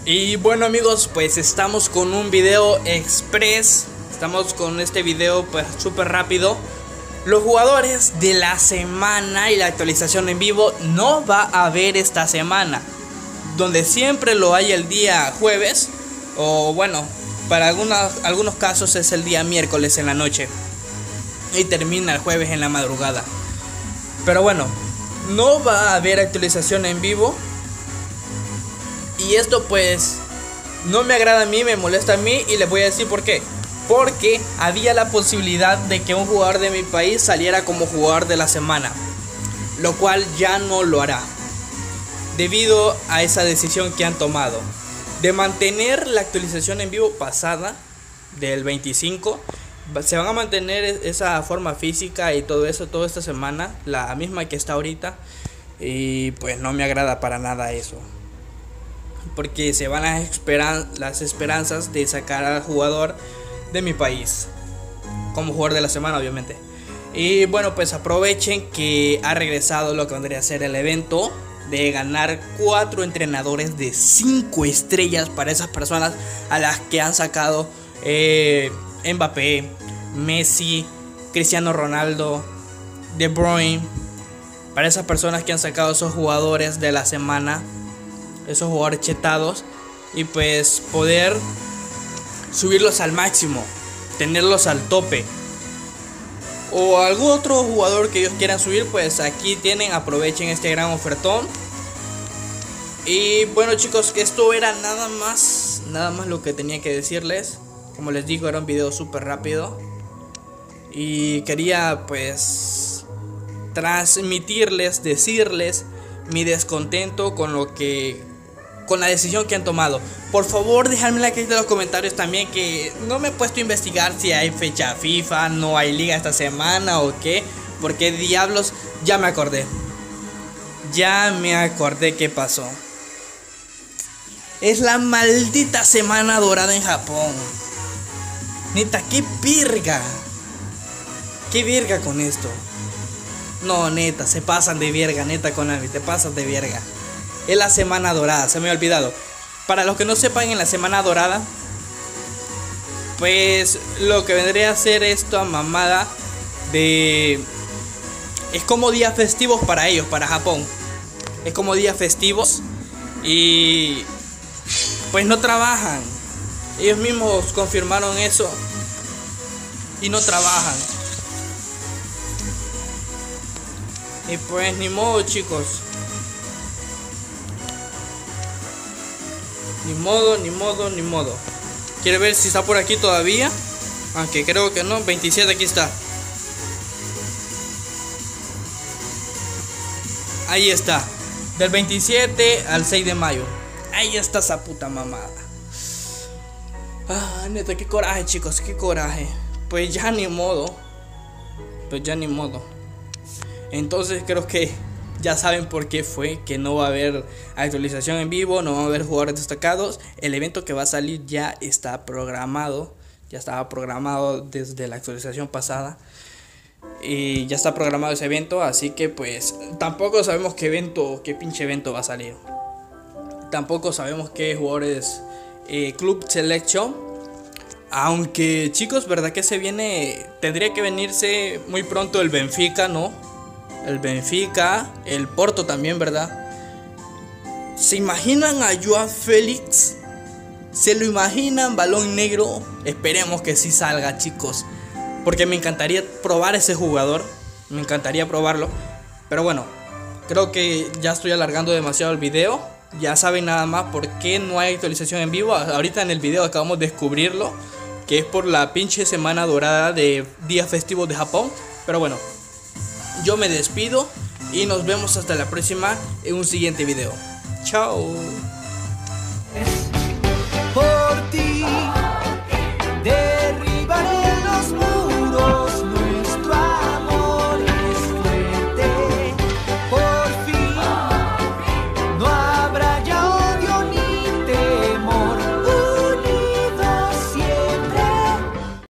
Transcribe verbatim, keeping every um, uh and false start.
Y bueno amigos, pues estamos con un video express. Estamos con este video pues súper rápido. Los jugadores de la semana y la actualización en vivo no va a haber esta semana, donde siempre lo hay el día jueves, o bueno, para algunos, algunos casos es el día miércoles en la noche y termina el jueves en la madrugada. Pero bueno, no va a haber actualización en vivo. Y esto pues no me agrada a mí, me molesta a mí, y les voy a decir por qué. Porque había la posibilidad de que un jugador de mi país saliera como jugador de la semana, lo cual ya no lo hará, debido a esa decisión que han tomado de mantener la actualización en vivo pasada del veinticinco. Se van a mantener esa forma física y todo eso toda esta semana, la misma que está ahorita. Y pues no me agrada para nada eso, porque se van a esperar las esperanzas de sacar al jugador de mi país como jugador de la semana, obviamente. Y bueno, pues aprovechen que ha regresado lo que vendría a ser el evento de ganar cuatro entrenadores de cinco estrellas para esas personas a las que han sacado eh, Mbappé, Messi, Cristiano Ronaldo, De Bruyne. Para esas personas que han sacado esos jugadores de la semana, esos jugadores chetados, y pues poder subirlos al máximo, tenerlos al tope, o algún otro jugador que ellos quieran subir, pues aquí tienen, aprovechen este gran ofertón. Y bueno chicos, que esto era nada más, nada más lo que tenía que decirles. Como les digo, era un video súper rápido y quería pues transmitirles, decirles mi descontento con lo que con la decisión que han tomado. Por favor, dejadme aquí en los comentarios también, que no me he puesto a investigar si hay fecha FIFA, no hay liga esta semana o qué, porque diablos, ya me acordé. Ya me acordé qué pasó. Es la maldita semana dorada en Japón. Neta, qué virga. Qué virga con esto. No, neta, se pasan de virga, neta, Konami, te pasas de virga. Es la semana dorada, se me ha olvidado. Para los que no sepan, en la semana dorada, pues lo que vendría a ser esta mamada de... es como días festivos para ellos, para Japón. Es como días festivos y pues no trabajan. Ellos mismos confirmaron eso y no trabajan. Y pues ni modo chicos. Ni modo, ni modo, ni modo. ¿Quiere ver si está por aquí todavía? Aunque creo que no. veintisiete, aquí está. Ahí está. Del veintisiete al seis de mayo. Ahí está esa puta mamada. Ah, neta, qué coraje chicos, qué coraje. Pues ya ni modo. Pues ya ni modo. Entonces creo que ya saben por qué fue que no va a haber actualización en vivo, no va a haber jugadores destacados. El evento que va a salir ya está programado, ya estaba programado desde la actualización pasada. Y ya está programado ese evento, así que pues tampoco sabemos qué evento, qué pinche evento va a salir. Tampoco sabemos qué jugadores eh, Club Selection. Aunque chicos, verdad que se viene, tendría que venirse muy pronto el Benfica, ¿no? El Benfica, el Porto también, ¿verdad? ¿Se imaginan a Joao Félix? ¿Se lo imaginan? Balón negro. Esperemos que sí salga, chicos, porque me encantaría probar ese jugador. Me encantaría probarlo. Pero bueno, creo que ya estoy alargando demasiado el video. Ya saben nada más por qué no hay actualización en vivo. Ahorita en el video acabamos de descubrirlo, que es por la pinche semana dorada de días festivos de Japón. Pero bueno, yo me despido y nos vemos hasta la próxima en un siguiente video. Chao.